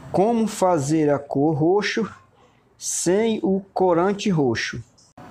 Como fazer a cor roxo sem o corante roxo.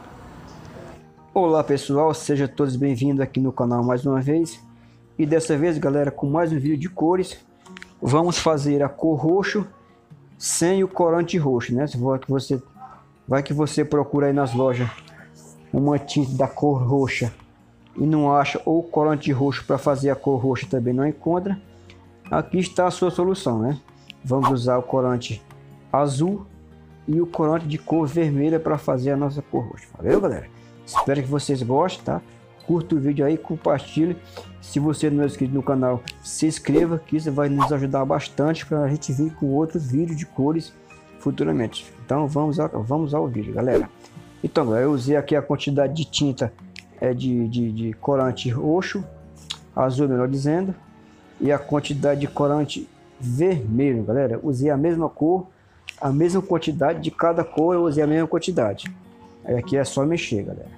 Olá pessoal, sejam todos bem-vindos aqui no canal mais uma vez. E dessa vez, galera, com mais um vídeo de cores, vamos fazer a cor roxo sem o corante roxo, né? Vai que você procura aí nas lojas uma tinta da cor roxa e não acha, ou corante roxo para fazer a cor roxa também não encontra. Aqui está a sua solução, né? Vamos usar o corante azul e o corante de cor vermelha para fazer a nossa cor roxa. Valeu, galera? Espero que vocês gostem, tá? Curta o vídeo aí, compartilhe. Se você não é inscrito no canal, se inscreva, que isso vai nos ajudar bastante para a gente vir com outros vídeos de cores futuramente. Então vamos ao vídeo, galera. Então, galera, eu usei aqui a quantidade de tinta de corante roxo, azul melhor dizendo, e a quantidade de corante vermelho, galera. Usei a mesma cor, a mesma quantidade de cada cor, eu usei a mesma quantidade. Aí aqui é só mexer, galera.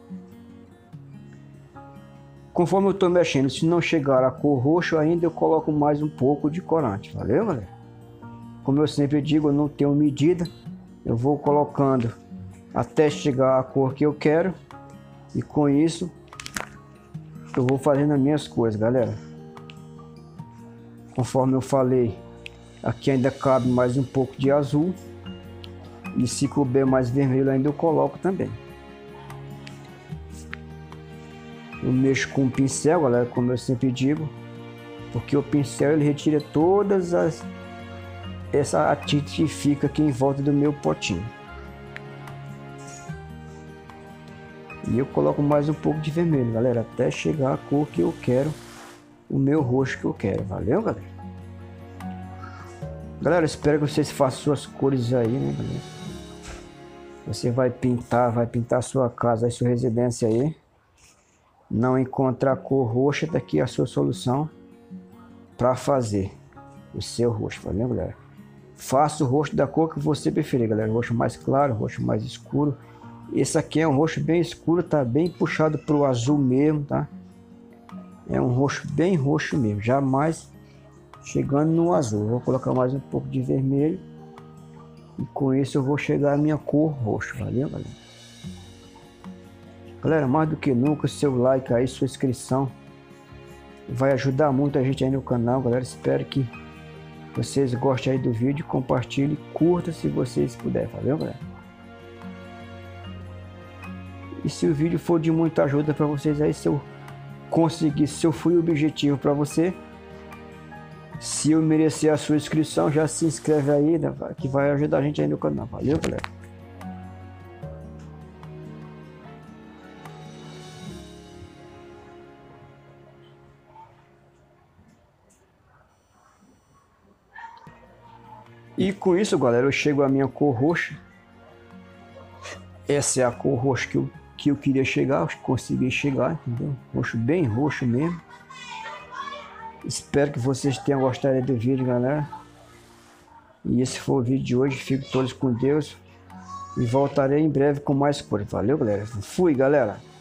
Conforme eu estou mexendo, se não chegar a cor roxo ainda, eu coloco mais um pouco de corante. Valeu, galera? Como eu sempre digo, eu não tenho medida, eu vou colocando até chegar a cor que eu quero, e com isso eu vou fazendo as minhas coisas, galera. Conforme eu falei, aqui ainda cabe mais um pouco de azul, e se couber mais vermelho ainda eu coloco também. Eu mexo com o pincel, galera, como eu sempre digo, porque o pincel ele retira todas essa tinta que fica aqui em volta do meu potinho. E eu coloco mais um pouco de vermelho, galera, até chegar a cor que eu quero, o meu roxo que eu quero. Valeu, galera? Galera, espero que vocês façam suas cores aí, né, galera? Você vai pintar a sua casa, a sua residência aí. Não encontrar cor roxa, daqui a sua solução para fazer o seu rosto. Valeu, galera? Faça o rosto da cor que você preferir, galera. Roxo mais claro, roxo mais escuro. Esse aqui é um roxo bem escuro, tá bem puxado para o azul mesmo, tá? É um roxo bem roxo mesmo, jamais chegando no azul. Vou colocar mais um pouco de vermelho e com isso eu vou chegar à minha cor roxo. Valeu, galera? Galera, mais do que nunca, seu like aí, sua inscrição vai ajudar muito a gente aí no canal, galera. Espero que vocês gostem aí do vídeo, compartilhe, curta se vocês puderem, valeu, galera? E se o vídeo for de muita ajuda para vocês aí, se eu conseguir, se eu fui objetivo para você, se eu merecer a sua inscrição, já se inscreve aí, né, que vai ajudar a gente aí no canal, valeu, galera? E com isso, galera, eu chego à minha cor roxa. Essa é a cor roxa que eu queria chegar, consegui chegar, entendeu? Roxo bem roxo mesmo. Espero que vocês tenham gostado do vídeo, galera. E esse foi o vídeo de hoje. Fiquem todos com Deus. E voltarei em breve com mais cores. Valeu, galera. Fui, galera.